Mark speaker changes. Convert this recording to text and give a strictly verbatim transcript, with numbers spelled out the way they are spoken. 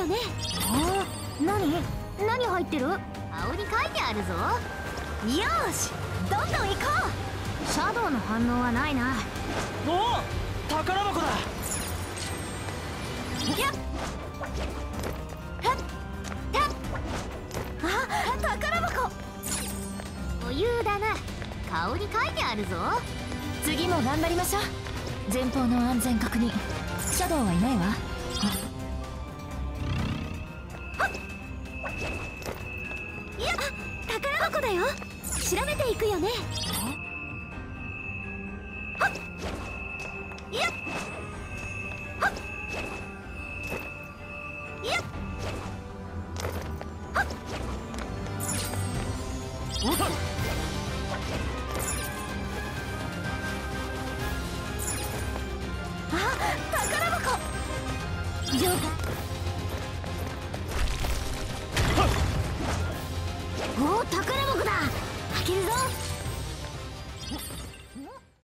Speaker 1: よね。
Speaker 2: おお、何何入ってる？
Speaker 1: 顔に書いてあるぞ。
Speaker 2: よーし、どんどん行こう。シャドウの反応はないな。
Speaker 3: おお、宝箱だ。
Speaker 2: やっあ、宝箱。
Speaker 1: 余裕だな。顔に書いてあるぞ。
Speaker 2: 次も頑張りましょう。前方の安全確認。シャドウはいないわ。いや、宝箱だよ。調べていくよね。いやいや
Speaker 3: おっと。
Speaker 2: あ、宝箱。了解。おお、宝箱だ。開けるぞ。